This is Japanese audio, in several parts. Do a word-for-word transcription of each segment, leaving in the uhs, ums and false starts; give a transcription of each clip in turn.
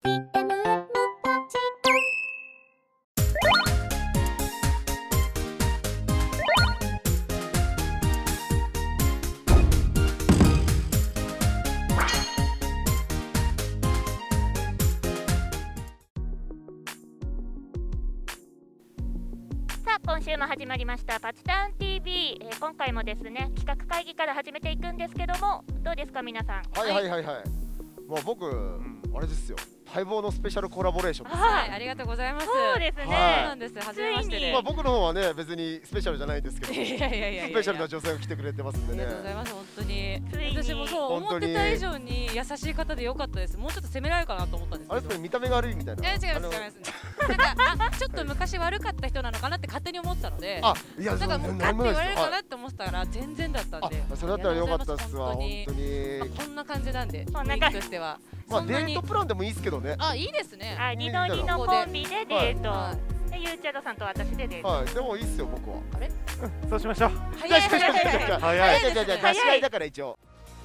今週も始まりましたパチタン ティーブイ、えー、今回もですね企画会議から始めていくんですけども、どうですか皆さん。 はいはいはいはい、もう僕、うん、あれですよ、待望のスペシャルコラボレーションです。 はい、ありがとうございます。 そうですね、そうなんです、初めましてで。 まあ僕の方はね別にスペシャルじゃないんですけど、 いやいやいやいや、 スペシャルな女性が来てくれてますんでね。 ありがとうございます。本当にに私もそう思ってた以上に優しい方で良かったです。もうちょっと責められるかなと思ったんですけど。 あれそれ見た目が悪いみたいな。 いや違います違います。なんかあちょっと昔悪かった人なのかなって勝手に思ってたので、 あいやなんかもうガッて言われるかなって思ってたら全然だったんで。 それだったら良かったっすわ本当に。 こんな感じなんで、雰囲気としては。 まあデートプランでもいいですけどね。 あいいですね。 あ二の二のコンビでデート。でゆうちゃどさんと私でデート。 はいでもいいっすよ僕は。 あれ？ そうしましょう。 早い早い早い早い。 早いじゃじゃじゃ出し合いだから一応。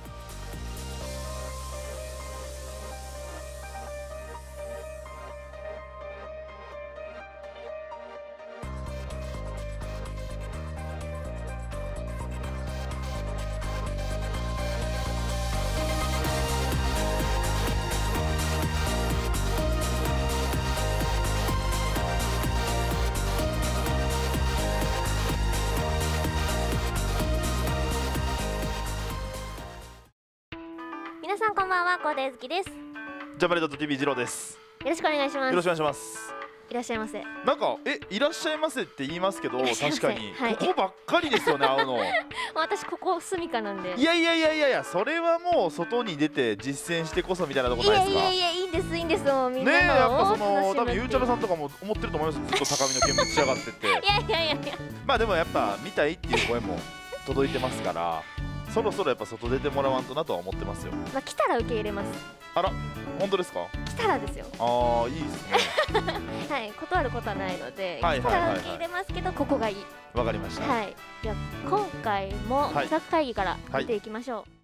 皆さんこんばんは、コーデーズキです。 ジャパネット ティーブイ ジローです。 よろしくお願いします。 よろしくお願いします。 いらっしゃいませ。 なんかえいらっしゃいませって言いますけど、確かに、 はい、 ここばっかりですよね会うの。 私ここ住みかなんで。 いやいやいやいやいや、それはもう外に出て実践してこそみたいなとこないですか。 いやいやいやいいんですいいんですもうみんなのねえやっぱその多分ゆうちゃろさんとかも思ってると思います。ずっと高みの見物しやがってて。 いやいやいやいや。 まあでもやっぱ見たいっていう声も届いてますから。そろそろやっぱ外出てもらわんとなとは思ってますよ。 まあ来たら受け入れます。 あら、本当ですか？ 来たらですよ。 ああ、いいですね。 はい、断ることはないので、 はい来たら受け入れますけどここがいい。 わかりました。 はい。じゃあ今回も企画会議から見ていきましょう。はい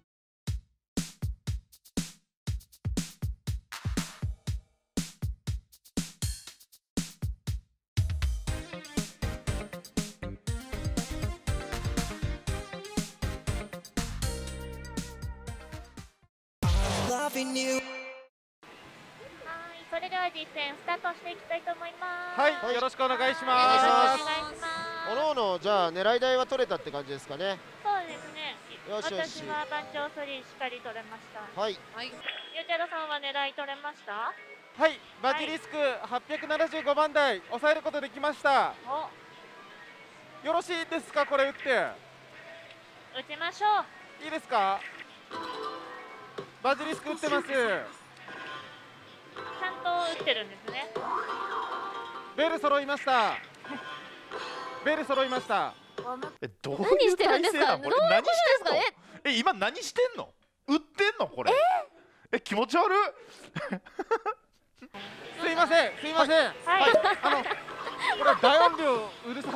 はい、それでは実践スタートしていきたいと思います。 はい、よろしくお願いします。 よろしくお願いします。 おのおのじゃあ狙い台は取れたって感じですかね。 そうですね。 よしよし。 私は番長スリーしっかり取れました。 はい。 はい。 ゆうちゃろさんは狙い取れました？ はい、バジリスクはっぴゃくななじゅうごばん台抑えることできました。よろしいですか、これ打って。 打ちましょう。 いいですか。バジリスク打ってます。ちゃんと打ってるんですね。 ベル揃いました。ベル揃いました。 え、どういう体勢なのこれ？何してんの？え、今何してんの？打ってんのこれ？え、気持ち悪い。 すいません、すいません。はい、あのこれ大音量うるさい。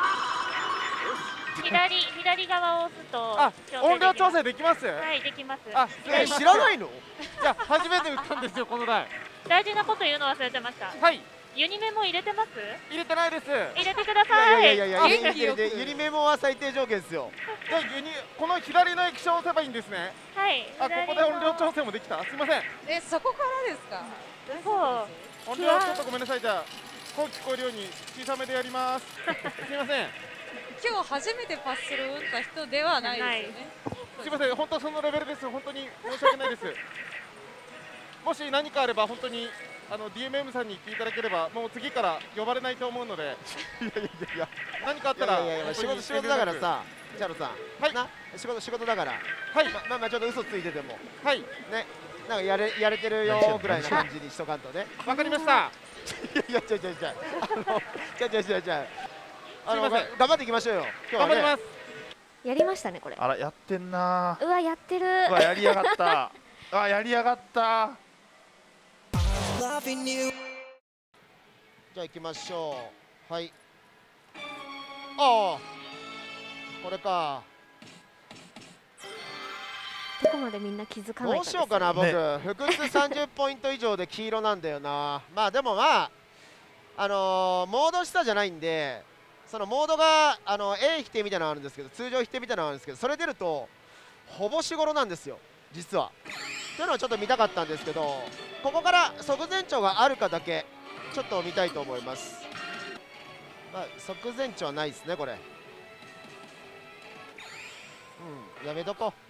左左側を押すとあ、音量調整できます？ はい、できます。 あ、 え、知らないの？ いや、初めて打ったんですよ、この台。 大事なこと言うの忘れてました。 はい。 ユニメモ入れてます？ 入れてないです。 入れてください。 いやいやいやいや、ユニメモは最低条件ですよ。 じゃあユニこの左の液晶を押せばいいんですね。 はい。 あ、ここで音量調整もできた。すみません。 え、そこからですか？ そう。 音量ちょっとごめんなさい。じゃあこう聞こえるように小さめでやります。すみません。 今日初めてパススル打った人ではないですよね。 すみません、本当そのレベルです。本当に申し訳ないです。もし何かあれば本当にあの ディーエムエム さんに言っていただければ、もう次から呼ばれないと思うので。いやいやいや、何かあったら。 いやいや仕事仕事だからさ、チャロさん。 はい。 な仕事仕事だから。 はい。 まあまあちょっと嘘ついてても。 はい。 ね、なんかやれやれてるよぐらいな感じにしとかんとね。 わかりました。 いやいや違う違う違う。あの違う違う違う違う。あの頑張っていきましょうよ。 頑張ります。 やりましたねこれ。 あらやってんな。 うわやってる。 うわやりやがった。あやりやがった。 じゃあ行きましょう。はい。ああこれか。 どこまでみんな気づかないかどうしようかな、僕、 ね、 複数さんじゅうポイント以上で黄色なんだよな。まあでもまああのー、モード下じゃないんで、そのモードがあの A 否定みたいなのがあるんですけど、通常否定みたいなのがあるんですけど、それ出るとほぼしごろなんですよ実は。というのをちょっと見たかったんですけど、ここから側前長があるかだけちょっと見たいと思います。まあ側前長はないですねこれ。うん、やめとこう。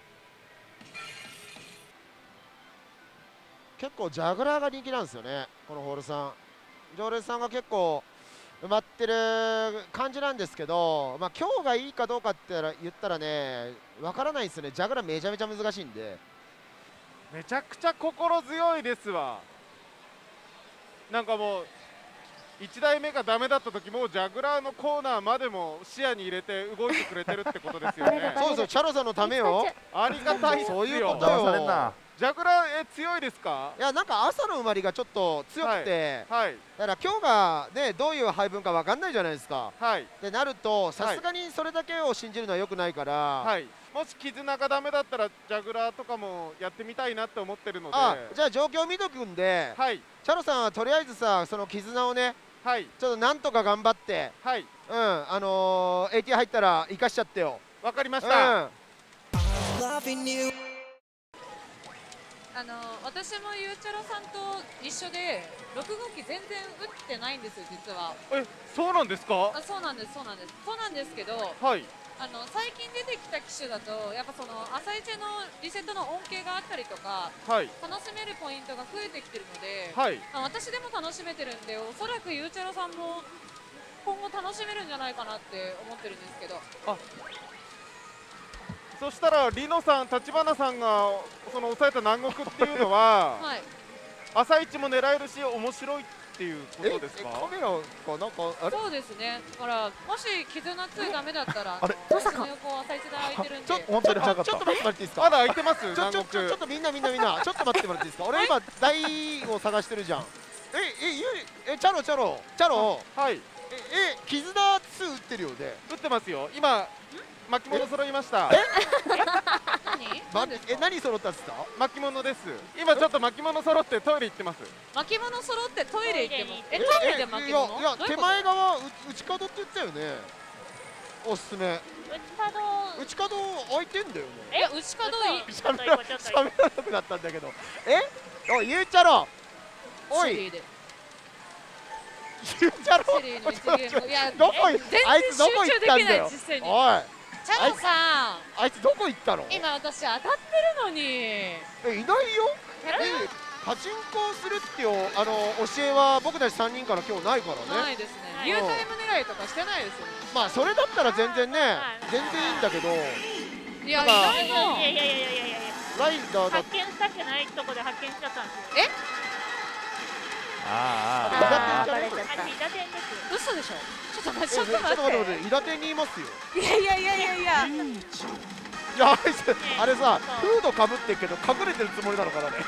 結構ジャグラーが人気なんですよねこのホールさん。常連さんが結構埋まってる感じなんですけど、まあ今日がいいかどうかって言ったらねわからないですね。ジャグラーめちゃめちゃ難しいんで。 めちゃくちゃ心強いですわ。なんかもういちだいめがダメだった時もジャグラーのコーナーまでも視野に入れて動いてくれてるってことですよね。 そうですよ、チャロさんのためよ。 ありがたいっすよ。 そういうことよ。 ジャグラーえ強いですか？ いやなんか朝の埋まりがちょっと強くて、 はいはい、 だから今日がねどういう配分かわかんないじゃないですか。 はい、 でなるとさすがにそれだけを信じるのは良くないから、 はい、もし絆がダメだったらジャグラーとかもやってみたいなって思ってるので、 あじゃあ状況見とくんで、 はい、 チャロさんはとりあえずさその絆をね、 はい、 ちょっとなんとか頑張って、 はい、 うんあのー、エーティー 入ったら生かしちゃってよ。 わかりました。 うんあの私もゆうちゃろさんと一緒でろく号機全然打ってないんですよ実は。 え、そうなんですか？ あ、そうなんですそうなんですそうなんですけど、 はい、 あの最近出てきた機種だとやっぱその朝一のリセットの恩恵があったりとか、はい、楽しめるポイントが増えてきてるので、はい、あ私でも楽しめてるんで、おそらくゆうちゃろさんも今後楽しめるんじゃないかなって思ってるんですけど。あ、 そしたらリノさん、立花さんがその抑えた南国っていうのは、はい、朝一も狙えるし面白いっていうことですか？ カメラかなんかあれ？ そうですね。だからもし絆にダメだったら、 あれまさか横朝一で空いてるんで。 ちょっと本当にちょっと待ってもらっていいですか？ まだ空いてます？ ちょちょちょちょっとみんなみんなみんなちょっと待ってもらっていいですか？俺今台を探してるじゃん。ええゆえチャロチャロチャロ。 はい。 ええ絆ツー打ってるよね。 打ってますよ。今。巻物揃いました。 え？何？え、何揃ったんですか？ 巻物です。今ちょっと巻物揃ってトイレ行ってます。 巻物揃ってトイレ行ってます。え、トイレで巻物？ いや、手前側内角って言ったよね。おすすめ。 内角。 内角空いてんだよね。 え、内角いい。 喋らなくなったんだけど。え？おい、ゆうちゃろ。おい。ゆうちゃろ。どこ行った？あいつどこ行ったんだよ。おい。 チャロさん、 あいつどこ行ったの？ 今私当たってるのに。 え、いないよ。え、パチンコするっていうあの教えは僕たちさんにんから今日ないからね。 ないですね。Uタイム狙いとかしてないですよね。 まあそれだったら全然ね、全然いいんだけど。 いやいないの。いやいやいやいやいや。 ライダー発見したくないとこで発見しちゃったんですよ。 え？ ああ、バレちゃった。 嘘でしょ。ちょっと待って、ちょっと待って。 待って。 伊達にいますよ。 いやいやいやいやいや。いや、あいつ、あれさ、フードかぶってるけど、隠れてるつもりなのかなね。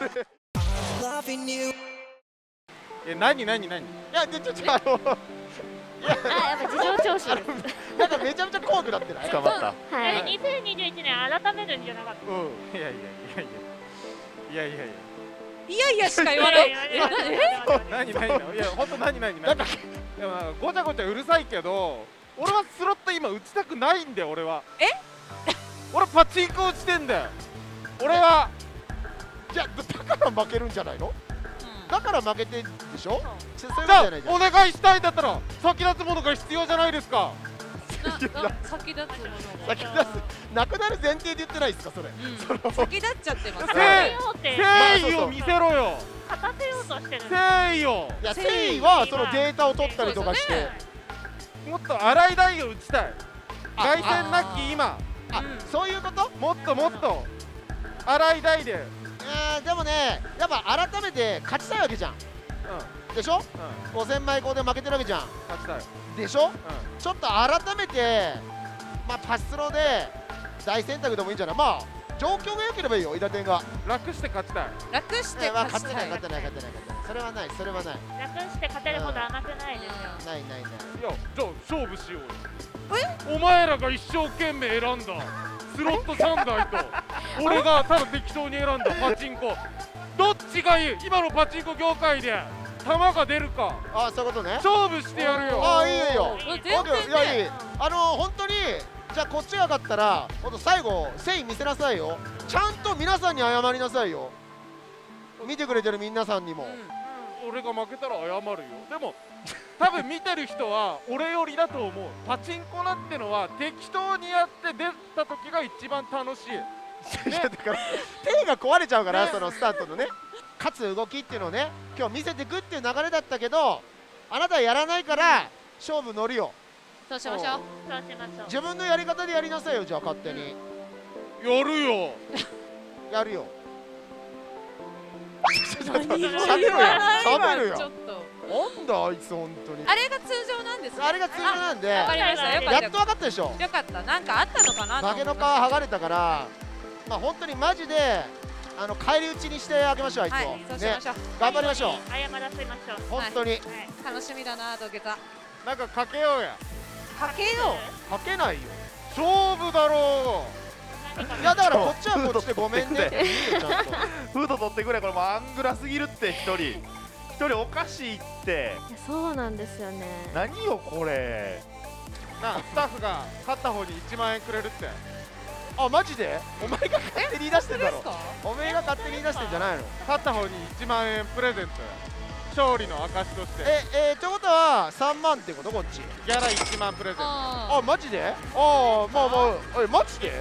え、なになになに。いや、ちょっと、あの。 あ、やっぱ事情聴取。 なんかめちゃめちゃ怖くなってない。 捕まった。 はい。にせんにじゅういちねん改めるんじゃなかった。 うん。いやいやいやいや。いやいやいや。 いやいやしか言わない。 え？何何何？いや本当何何何？いやごちゃごちゃうるさいけど、俺はスロット今打ちたくないんだよ俺は。 え？ 俺パチンコ打ちてんだよ。俺は。 いやだから負けるんじゃないの？だから負けてでしょ？ じゃあお願いしたいんだったら先立つものが必要じゃないですか。 先立つもの先立つなくなる前提で言ってないですかそれ？ 先立っちゃってます。 誠意を見せろよ。 勝たせようとしてる。 誠意を。 いや誠意はそのデータを取ったりとかして、 もっと荒い台を打ちたい。凱旋なき今。 あ、そういうこと？ もっともっと荒い台で。 えー、でもね、やっぱ改めて勝ちたいわけじゃん。うん、でしょ、うん、ごせんまいこうで負けてるわけじゃん。 勝ちたいでしょ、うん、ちょっと改めて、まあ、パススローで大選択でもいいんじゃない。まあ状況が良ければいいよ、伊達が楽して勝ちたい。 楽して勝ちたい。 勝てない勝てない勝てない勝てない。それはない、それはない。 楽して勝てるほど甘くないですよ。 ないないない。いや、 じゃあ勝負しようよ。お前らが一生懸命選んだスロットさんだいと俺がただ適当に選んだパチンコ。どっちがいい？今のパチンコ業界で玉が出るか。 あ、そういうことね。 勝負してやるよ。 あ、いいよ。 全然ね。 いやいい。あの本当にじゃあこっちが勝ったら本当最後誠意見せなさいよ。ちゃんと皆さんに謝りなさいよ。見てくれてる皆さんにも。 うん、俺が負けたら謝るよ。でも多分見てる人は俺よりだと思う。パチンコなんてのは適当にやって出た時が一番楽しい。 いやだから手が壊れちゃうから、ね、そのスタートのね勝つ動きっていうのをね今日見せてくっていう流れだったけど、あなたはやらないから勝負乗るよ。 そうしましょう。 そうしましょう。 自分のやり方でやりなさいよ。じゃあ勝手にやるよ。 やるよ。 何も喋るよ言わない喋るよ。 ちょっとなんだあいつ本当に。 あれが通常なんですね。 あれが通常なんで。 わかりました。よかった。 やっと分かったでしょ。 よかった。なんかあったのかなと思影の皮剥がれたから、まあ本当にマジであの返り討ちにしてあげましょう。あいつを、 はい、そうしましょう。 頑張りましょう。 謝らせましょう。 本当に、 楽しみだな土下座。 なんかかけようや。 かけよう。 かけないよ。 勝負だろう。いやだからこっちはこっちでごめんねっていいよちゃんと。 フード取ってくれ。これもうアングラすぎるって一人。一人おかしいって。 いやそうなんですよね。 何よこれ。 な、スタッフが勝った方にいちまんえんくれるって。 あ、マジで？お前が勝手に言い出してんだろ。お前が勝手に言い出してんじゃないの？ 勝った方にいちまんえんプレゼント。勝利の証として。 え、えー、ってことはさんまんってことこっち。 ギャラいちまんプレゼント。 あ、マジで？ああ、まあまあ、え、マジで？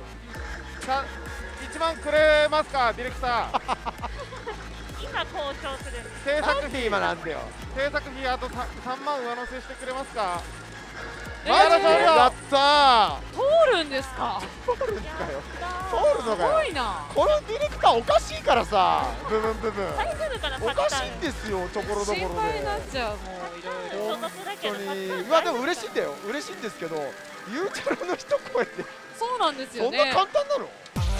いちまんくれますか、ディレクター。 今交渉する。 制作費今なんだよ。 制作費あとさんまん上乗せしてくれますか。 マジで？やったー。通るんですか。 通るんですかよ。通るのかよ。 すごいな。 このディレクターおかしいからさ、部分部分。 大丈夫かな。 おかしいんですよ、ところどころで。 心配になっちゃうもういろいろ。 本当に。まあでも嬉しいんだよ。嬉しいんですけど、ゆうちゃろの一声で。 そうなんですよね。 そんな簡単なの？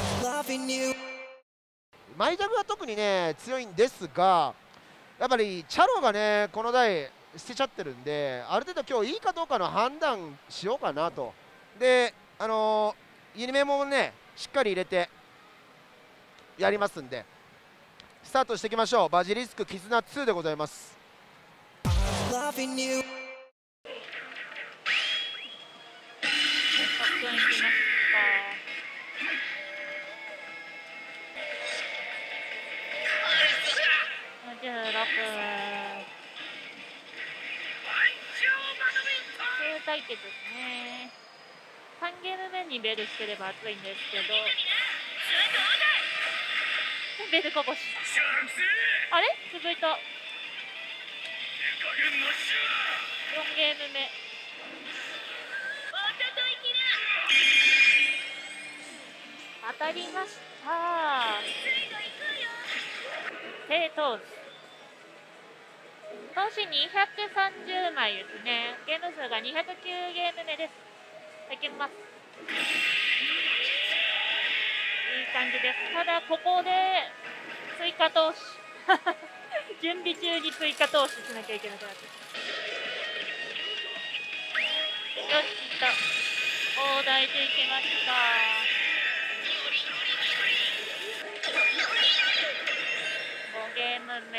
マイジャグは特にね強いんですが、やっぱりチャロがねこの台捨てちゃってるんで、ある程度今日いいかどうかの判断しようかなと。で、あのー、ユニメもねしっかり入れてやりますんで、スタートしていきましょう。バジリスク絆ツーでございます。 じゅうろく対決ですね。さんゲーム目にベルしてれば熱いんですけど、ベルこぼし。あれ続いた。よんゲーム目。当たりました。手投手。投手にひゃくさんじゅうまいですね。ゲーム数がにひゃくきゅうゲーム目です。いきます。いい感じです。ただここで追加投手準備中に追加投手しなきゃいけなくなってよし、いった。大台でいきました。ごゲーム目。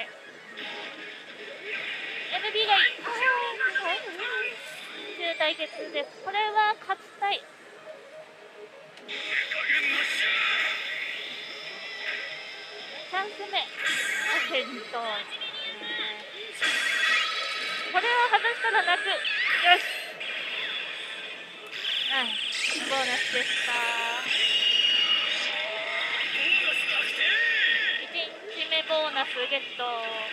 エムビー がいい。中対決です。これは勝ちたい。チャンス目。先頭。これを外したら泣く。よし。うん、ボーナスでした。いちにちめボーナスゲット。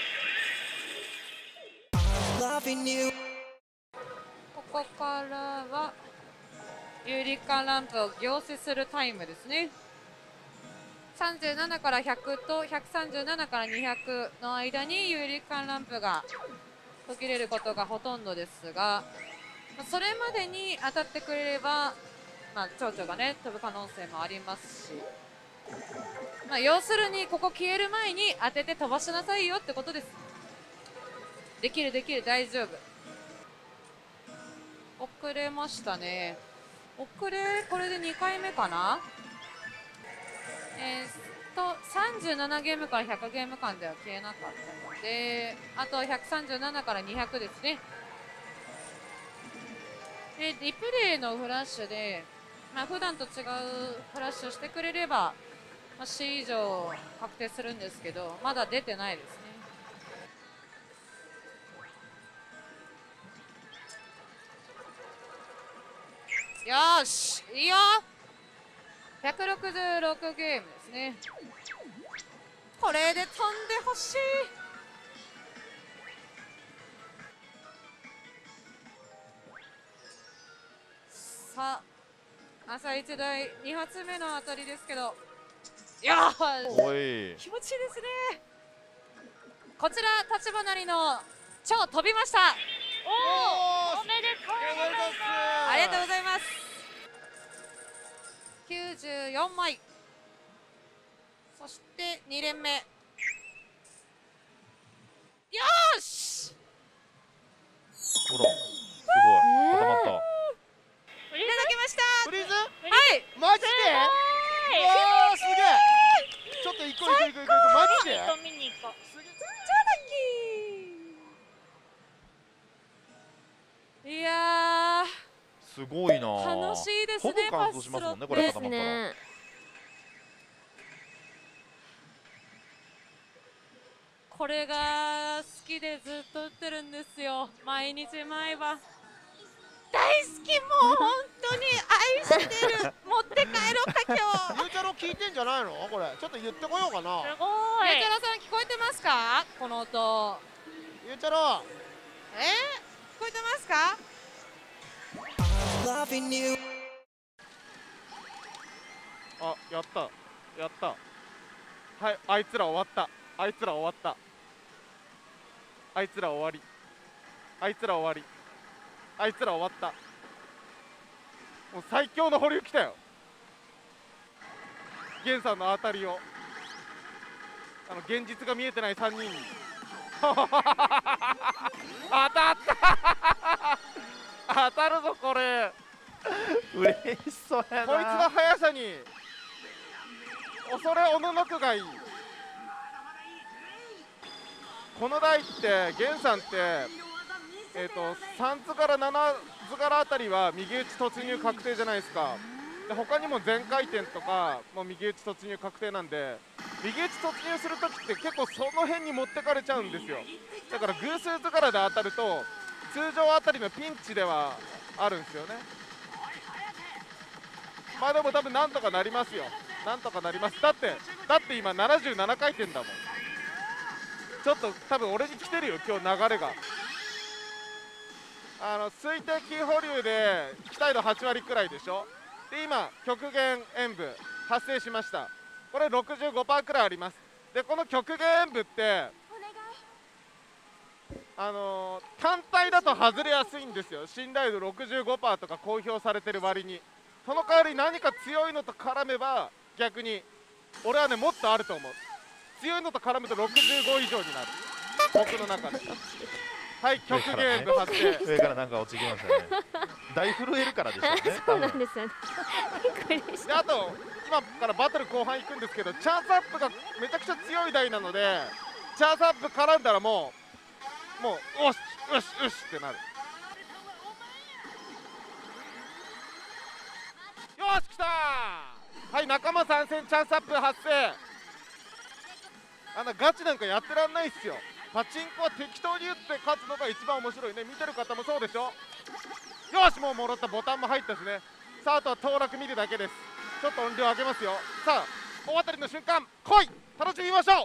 ここからは有利化ランプを凝視するタイムですね。さんじゅうななからひゃくとひゃくさんじゅうななからにひゃくの間に有利化ランプが途切れることがほとんどですが、それまでに当たってくれれば、まあ、蝶々がね飛ぶ可能性もありますし、まあ、要するにここ消える前に当てて飛ばしなさいよってことです。できるできる、大丈夫。遅れましたね。遅れ、これでにかいめかな。 えー、とさんじゅうななゲームからひゃくゲーム間では消えなかったので、あとひゃくさんじゅうななからにひゃくですね。でリプレイのフラッシュで、まあ普段と違うフラッシュしてくれれば、まあ、C 以上確定するんですけど、まだ出てないですね。よーし、いいよ。ひゃくろくじゅうろくゲームですね。これで飛んでほしい。さあ、朝一台に発目の当たりですけど、いやー、気持ちいいですね。こちら立花りの超飛びました。 おお、おめでとうございます。 ありがとうございます。きゅうじゅうよんまい。そしてに連目。よーし。 ほら、すごい固まった。 いただきました。 フリーズ？ はい。 マジで？うわーすげえ。ちょっと行こう行こう行こう行こう。マジで？ 見に行こう。 いやー、 すごいな。 楽しいですね。 ほぼ完走しますもんね、これ固まったら。 これが好きでずっと打ってるんですよ。毎日毎晩。大好き、もう本当に愛してる。持って帰ろうか今日。 ゆうちゃろ聞いてんじゃないの？これちょっと言ってこようかな。 すごい。 ゆうちゃろさん聞こえてますか？この音。 ゆうちゃろ。 えー？聞こえてますか？ あ、やったやった。はい、あいつら終わった。あいつら終わった。あいつら終わり。あいつら終わり。あいつら終わった。もう最強の保留来たよ。ゲンさんの当たりを、あの現実が見えてないさんにんに当たった当たるぞこれ。 嬉しそうやな。 こいつの速さに恐れおののくがいい。この台ってゲンさんってえーとさん図からなな図柄あたりは右打ち突入確定じゃないですか。で他にも全回転とかもう右打ち突入確定なんで、右打ち突入するときって結構その辺に持ってかれちゃうんですよ。だから偶数図柄で当たると通常あたりのピンチではあるんですよね。まあでも多分なんとかなりますよ。なんとかなります。だってだって今ななじゅうなな回転だもん。ちょっと多分俺に来てるよ今日流れが。あの推定キー保留で期待度はち割くらいでしょ。で今極限演舞発生しました。これ ろくじゅうごパーセント くらいあります。でこの極限演舞ってあのー、単体だと外れやすいんですよ。信頼度 ろくじゅうごパーセント とか公表されてる割に。その代わり何か強いのと絡めば逆に俺はねもっとあると思う。強いのと絡むとろくじゅうご以上になる僕の中で。はい極限演舞発生。 上からなんか落ちてきましたね。大震えるからでしょうね。 そうなんですよね。びっくりしであと今からバトル後半行くんですけど、チャンスアップがめちゃくちゃ強い台なのでチャンスアップ絡んだらもうもうおしよしよしってなる。よし来たー。はい仲間参戦チャンスアップ発生。あんなガチなんかやってらんないっすよ。パチンコは適当に打って勝つのが一番面白いね。見てる方もそうでしょ。よしもうもらったボタンも入ったしね。さああとは当落見るだけです。ちょっと音量上げますよ。さあ大当たりの瞬間来い。楽しみましょう。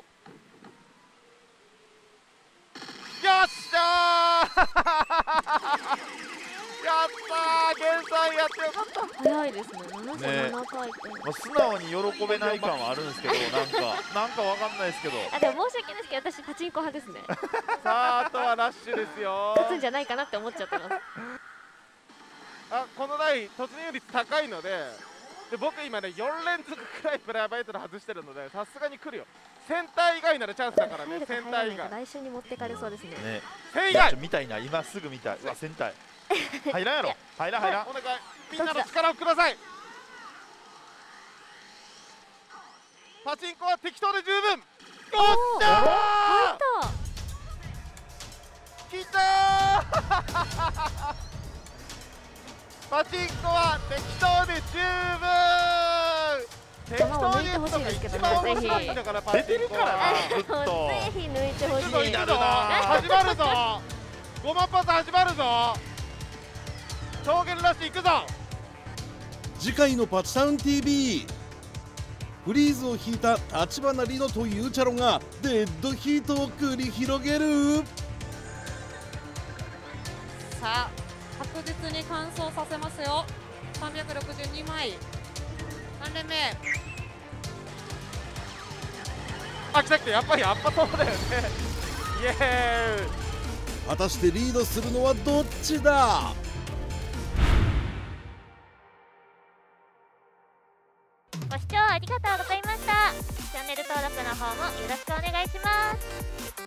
よっしゃーやったーゲンさんやってよかった。 早いですね。ななじゅうなな回転。 まあ素直に喜べない感はあるんですけど、なんかなんかわかんないですけど。 あでも申し訳ないですけど私パチンコ派ですね。 さああとはラッシュですよ。 勝つんじゃないかなって思っちゃってます。 あこの台突入率高いので、で僕今ねよん連続くらいプライベートで外してるのでさすがに来るよ。センター以外ならチャンスだからね。センター以外来週に持ってかれそうですね。 ね。 セン以外見たいな今すぐ見たい。うわセンター。入らんやろ。入らん入らん。 お願いみんなの力をください。 パチンコは適当で十分。おっしゃーきたーパチンコは適当で十分。適当に言うとか一番面白いんだからパチンコは。出てるからなずっと。 ぜひ抜いてほしい。 行くぞ行くぞ始まるぞ。ごまん発始まるぞ。超限ラッシュ行くぞ。 次回のパチタウン ティーブイ、 フリーズを引いた立花リノとユーチャロがデッドヒートを繰り広げる。 さあ確実に完走させますよ。さんびゃくろくじゅうにまいさん連目。 あ、来た来た。やっぱりアッパそうだよねイエーイ。 果たしてリードするのはどっちだ。 ご視聴ありがとうございました。チャンネル登録の方もよろしくお願いします。